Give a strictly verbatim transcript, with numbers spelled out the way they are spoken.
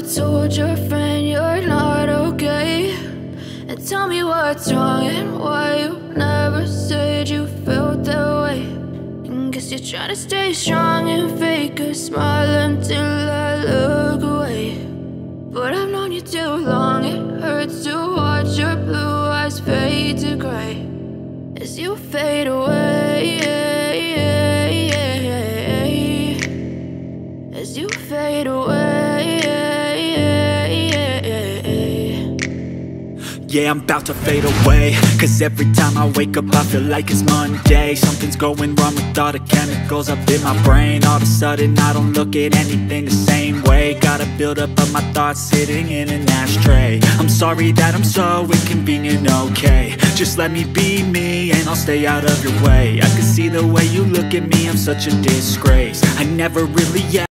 told your friend you're not okay? And tell me what's wrong and why you never said you felt that way. And guess you're trying to stay strong and fake a smile until I look away. But I've known you too long, it hurts to watch your blue eyes fade to gray as you fade away, as you fade away. Yeah, I'm about to fade away, cause every time I wake up I feel like it's Monday. Something's going wrong with all the chemicals up in my brain. All of a sudden I don't look at anything the same way. Gotta build up of my thoughts sitting in an ashtray. I'm sorry that I'm so inconvenient, okay? Just let me be me and I'll stay out of your way. I can see the way you look at me, I'm such a disgrace. I never really